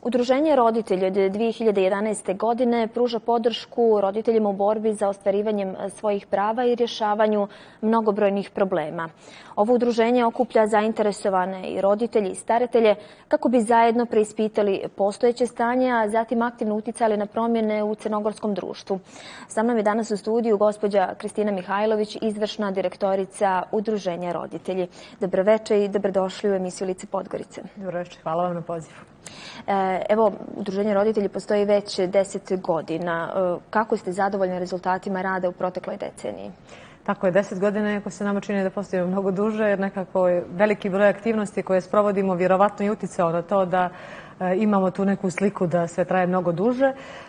Udruženje roditelja od 2011. godine pruža podršku roditeljima u borbi za ostvarivanjem svojih prava i rješavanju mnogobrojnih problema. Ovo udruženje okuplja zainteresovane i roditelje i staratelje kako bi zajedno preispitali postojeće stanje, a zatim aktivno uticali na promjene u crnogorskom društvu. Sa mnom je danas u studiju gospođa Kristina Mihajlović, izvršna direktorica Udruženja roditelji. Dobro večer i dobrodošli u emisiju Lice Podgorice. Dobro večer, hvala vam na pozivu. Evo, Udruženje roditelji postoji već 10 godina. Kako ste zadovoljni rezultatima rada u protekloj deceniji? Tako je, 10 godina, iako se nama čini da postoji mnogo duže, jer nekako veliki broj aktivnosti koje sprovodimo vjerovatno i uticao na to da imamo tu neku sliku da sve traje mnogo duže.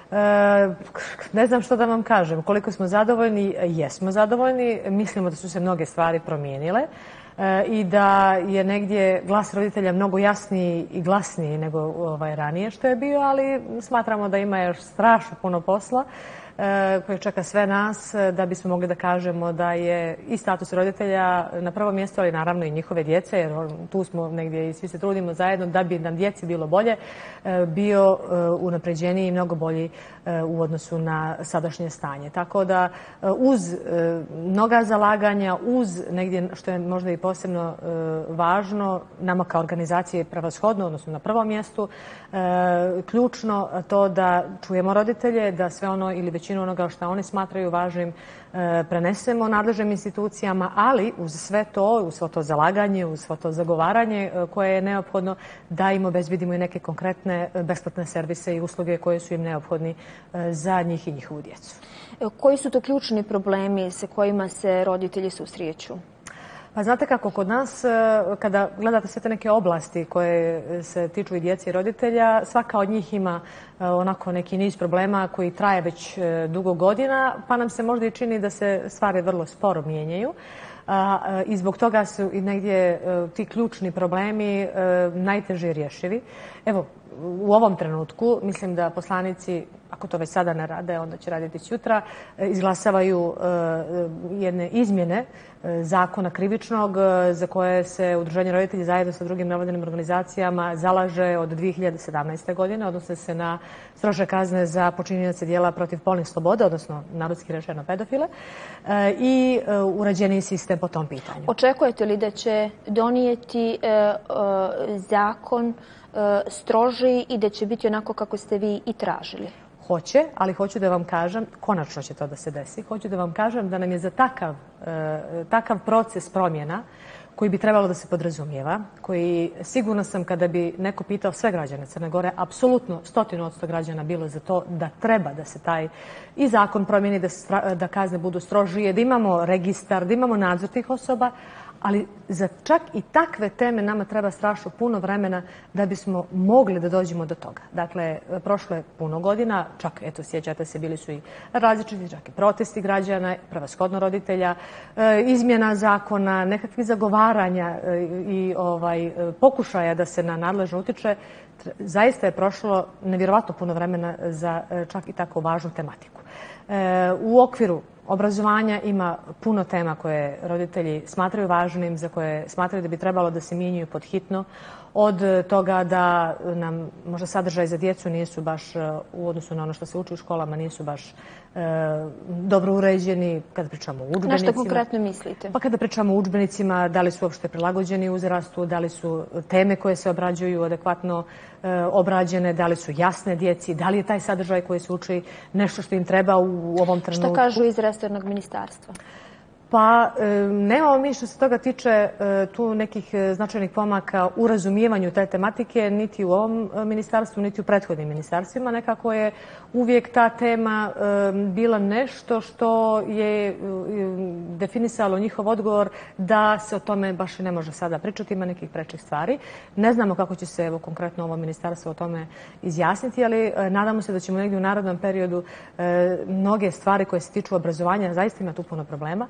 Ne znam što da vam kažem. Koliko smo zadovoljni, jesmo zadovoljni. Mislimo da su se mnoge stvari promijenile i da je negdje glas roditelja mnogo jasniji i glasniji nego ranije što je bio, ali smatramo da ima još strašno puno posla koje čeka sve nas da bismo mogli da kažemo da je i status roditelja na prvo mjesto, ali naravno i njihove djece, jer tu smo negdje i svi se trudimo zajedno da bi nam djeci bilo bolje, bio unapređeniji i mnogo bolji u odnosu na sadašnje stanje. Tako da uz mnoga zalaganja, uz negdje što je možda i posebno važno, nama kao organizacije prevashodno, odnosno na prvom mjestu, ključno to da čujemo roditelje, da sve ono ili većinu onoga što oni smatraju važnim prenesemo nadležnim institucijama, ali uz sve to zalaganje, uz svo to zagovaranje koje je neophodno da im obezbedimo i neke konkretne besplatne servise i usluge koje su im neophodni za njih i njihovu djecu. Koji su to ključni problemi sa kojima se roditelji susreću? Pa znate kako, kod nas, kada gledate sve te neke oblasti koje se tiču i djece i roditelja, svaka od njih ima onako neki niz problema koji traje već dugo godina, pa nam se možda i čini da se stvari vrlo sporo mijenjaju. I zbog toga su i negdje ti ključni problemi najteže rješivi. Evo, u ovom trenutku mislim da poslanici, ako to već sada ne rade, onda će raditi sutra, izglasavaju jedne izmjene zakona krivičnog za koje se Udruženje roditelji zajedno sa drugim nevladinim organizacijama zalaže od 2017. godine, odnose se na strože kazne za počinioce djela protiv polnih sloboda, odnosno narodski rečeno pedofile, i uređeniji sistem po tom pitanju. Očekujete li da će donijeti zakon stroži i da će biti onako kako ste vi i tražili? Hoće, ali hoću da vam kažem, konačno će to da se desi, hoću da vam kažem da nam je za takav proces promjena koji bi trebalo da se podrazumijeva, koji sigurno sam kada bi neko pitao sve građane Crne Gore, apsolutno 100% građana bilo za to da treba da se taj i zakon promijeni, da kazne budu strožije, da imamo registar, da imamo nadzor tih osoba, ali za čak i takve teme nama treba strašno puno vremena da bismo mogli da dođemo do toga. Dakle, prošlo je puno godina, čak, eto, sjećate se, bili su i različiti, čak i protesti građana, prevashodno roditelja, izmjena zakona, nekakvih zagovaranja i pokušaja da se na nadležno utiče. Zaista je prošlo nevjerovatno puno vremena za čak i tako važnu tematiku. U okviru obrazovanja ima puno tema koje roditelji smatraju važnim, za koje smatraju da bi trebalo da se mijenjaju pod hitno. Od toga da nam možda sadržaj za djecu nisu baš u odnosu na ono što se uči u školama, nisu baš dobro uređeni kada pričamo o udžbenicima. Na što konkretno mislite? Pa kada pričamo o udžbenicima, da li su uopšte prilagođeni uzrastu, da li su teme koje se obrađuju adekvatno obrađene, da li su jasne djeci, da li je taj sadržaj koji se uči nešto što im treba u ovom trenutku. Šta kažu iz resornog ministarstva? Pa nemamo mi što se toga tiče tu nekih značajnih pomaka u razumijevanju te tematike, niti u ovom ministarstvu, niti u prethodnim ministarstvima. Nekako je uvijek ta tema bila nešto što je definisalo njihov odgovor da se o tome baš i ne može sada pričati, ima nekih prečih stvari. Ne znamo kako će se konkretno ovo ministarstvo o tome izjasniti, ali nadamo se da ćemo negdje u narodnom periodu mnoge stvari koje se tiču obrazovanja, zaista ima tu puno problema,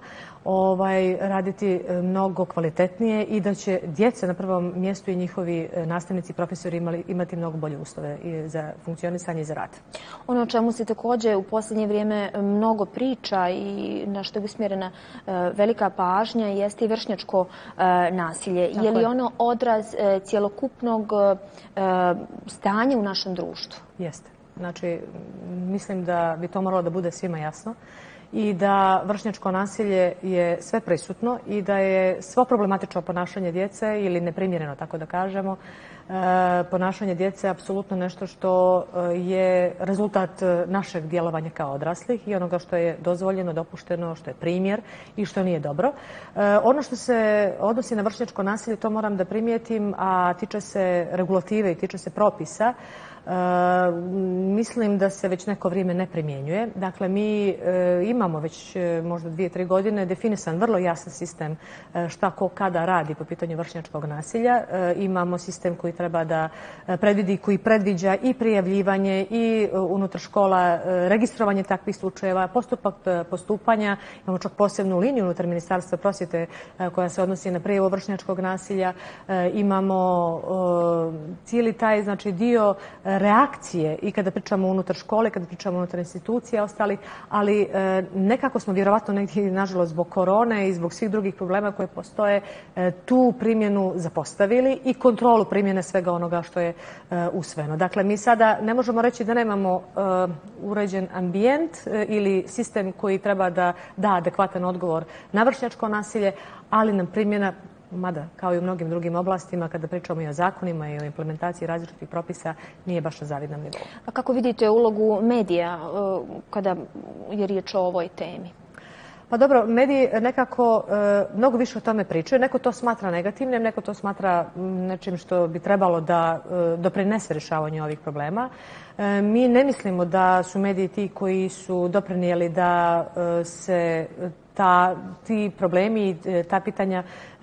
raditi mnogo kvalitetnije i da će djeca na prvom mjestu i njihovi nastavnici i profesori imati mnogo bolje uslove za funkcionisanje i za rad. Ono o čemu se također u posljednje vrijeme mnogo priča i na što je usmjerena velika pažnja jeste i vršnjačko nasilje. Je li ono odraz cjelokupnog stanja u našem društvu? Jeste. Znači, mislim da bi to moralo da bude svima jasno i da vršnjačko nasilje je sve prisutno i da je svo problematično ponašanje djece ili neprimjereno, tako da kažemo, ponašanje djece je apsolutno nešto što je rezultat našeg djelovanja kao odraslih i onoga što je dozvoljeno, dopušteno, što je primjer i što nije dobro. Ono što se odnosi na vršnjačko nasilje, to moram da primijetim, a tiče se regulative i tiče se propisa, mislim da se već neko vrijeme ne primjenjuje. Dakle, mi imamo već možda 2-3 godine definisan vrlo jasan sistem šta ko kada radi po pitanju vršnjačkog nasilja. Imamo sistem koji treba da predvidi, koji predviđa i prijavljivanje i unutar škola registrovanje takvih slučajeva, postupak postupanja. Imamo čak posebnu liniju unutar Ministarstva prosvjete koja se odnosi na prijavu vršnjačkog nasilja. Imamo cijeli taj dio reakcije i kada pričamo unutar škole, kada pričamo unutar institucija ostalih, ali nekako smo vjerovatno negdje, nažalost, zbog korone i zbog svih drugih problema koje postoje, tu primjenu zapostavili i kontrolu primjene svega onoga što je usvojeno. Dakle, mi sada ne možemo reći da nemamo uređen ambijent ili sistem koji treba da da adekvatan odgovor na vršnjačko nasilje, ali nam primjena, mada kao i u mnogim drugim oblastima, kada pričamo i o zakonima i o implementaciji različitih propisa, nije baš na zavidnom nivou. A kako vidite ulogu medija kada je riječ o ovoj temi? Pa dobro, mediji nekako mnogo više o tome pričaju. Neko to smatra negativnim, neko to smatra nečim što bi trebalo da doprinese rješavanju ovih problema. Mi ne mislimo da su mediji ti koji su doprinijeli da se ti problemi i ta pitanja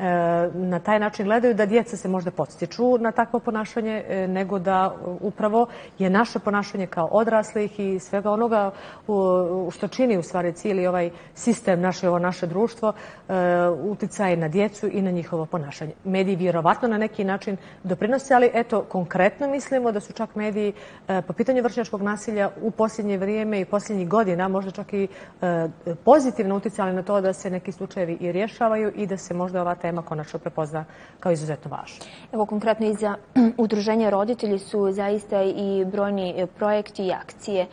na taj način gledaju, da djeca se možda podstiču na takvo ponašanje, nego da upravo je naše ponašanje kao odraslih i svega onoga što čini u stvari cijeli ovaj sistem, ovo naše društvo, uticaj na djecu i na njihovo ponašanje. Mediji vjerovatno na neki način doprinose, ali eto, konkretno mislimo da su čak mediji po pitanju vršnjačkog nasilja u posljednje vrijeme i posljednjih godina možda čak i pozitivno uticali na to da se neki slučajevi i rješavaju i da se možda ova tema konačno prepozna kao izuzetno važna. Evo, konkretno i za udruženje roditelji su zaista i brojni projekti i akcije.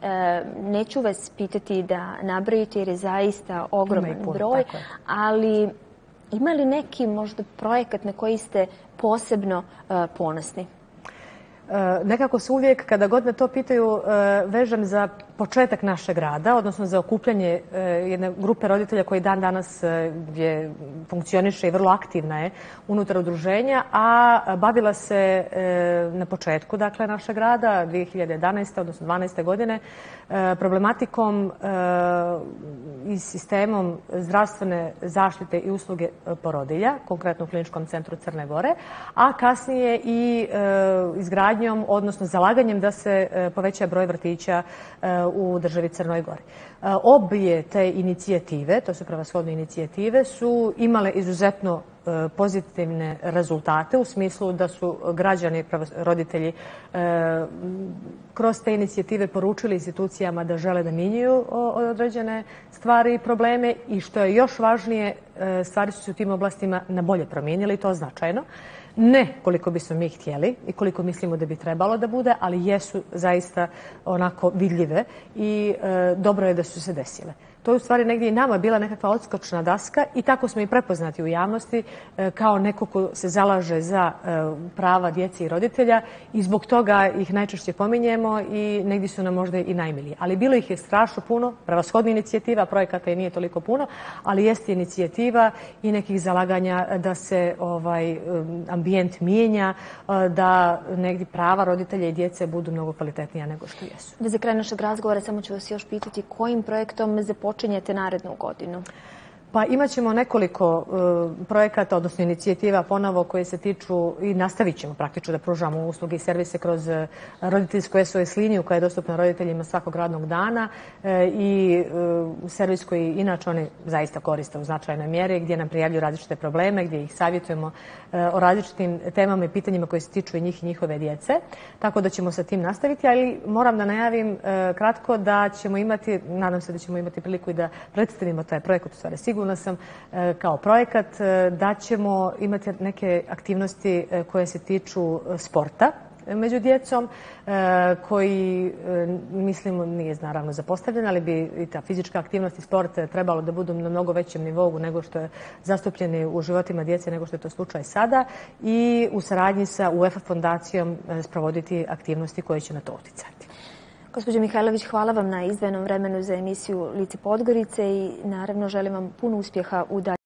Neću vas pitati da nabrojite jer je zaista ogroman broj, ali ima li neki možda projekat na koji ste posebno ponosni? Nekako se uvijek, kada god me to pitaju, vežem za početak našeg rada, odnosno za okupljanje jedne grupe roditelja koji dan danas funkcioniše i vrlo aktivna je unutar udruženja, a bavila se na početku našeg rada 2011. odnosno 2012. godine problematikom i sistemom zdravstvene zaštite i usluge porodilja, konkretno u Kliničkom centru Crne Gore, a kasnije i izgradnjom, odnosno zalaganjem da se poveća broj vrtića u državi Crnoj Gori. Obje te inicijative, to su prevashodne inicijative, su imale izuzetno pozitivne rezultate u smislu da su građani, roditelji, kroz te inicijative poručili institucijama da žele da mijenjaju određene stvari i probleme i što je još važnije, stvari su se u tim oblastima na bolje promijenili i to značajno. Ne koliko bismo mi htjeli i koliko mislimo da bi trebalo da bude, ali jesu zaista onako vidljive i dobro je da su se desile. To je u stvari negdje i nama bila nekakva odskočna daska i tako smo i prepoznati u javnosti kao neko ko se zalaže za prava djece i roditelja i zbog toga ih najčešće pominjemo i negdje su nam možda i najmiliji. Ali bilo ih je strašno puno, prevashodna inicijativa, projekata i nije toliko puno, ali jeste inicijativa i nekih zalaganja da se ambijent mijenja, da negdje prava roditelja i djece budu mnogo kvalitetnija nego što jesu. Za kraj našeg razgovora samo ću vas još pitati kojim projektom započinjete narednu godinu? Pa imat ćemo nekoliko projekata, odnosno inicijativa ponovo koje se tiču i nastavit ćemo praktično da pružamo usluge i servise kroz roditeljsku SOS liniju koja je dostupna roditeljima svakog radnog dana i servis koji inače oni zaista koriste u značajnoj mjeri, gdje nam prijavljuju različite probleme, gdje ih savjetujemo o različitim temama i pitanjima koje se tiču i njih i njihove djece. Tako da ćemo sa tim nastaviti, ali moram da najavim kratko da ćemo imati, nadam se da ćemo imati priliku i da predstavimo taj projekat, u stvari sigurna sam, kao projekat, da ćemo imati neke aktivnosti koje se tiču sporta među djecom, koji, mislimo, nije naravno zapostavljen, ali bi i ta fizička aktivnost i sport trebalo da budu na mnogo većem nivou nego što je zastupljeni u životima djece, nego što je to slučaj sada, i u saradnji sa UEFA fondacijom sprovoditi aktivnosti koje će na to uticati. Gospođo Mihajlović, hvala vam na izdvojenom vremenu za emisiju Lice Podgorice i naravno želim vam puno uspjeha u daljem